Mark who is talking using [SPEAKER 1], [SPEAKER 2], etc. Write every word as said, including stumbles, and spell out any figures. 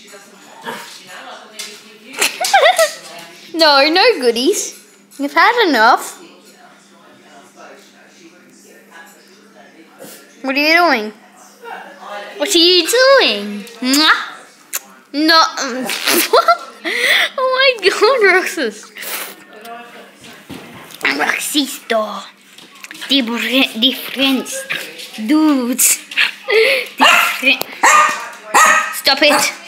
[SPEAKER 1] No, no goodies. You've had enough. What are you doing? What are you doing? Mwah? No. Oh my God, Roxas. Roxito. Different, different dudes. Different. Stop it.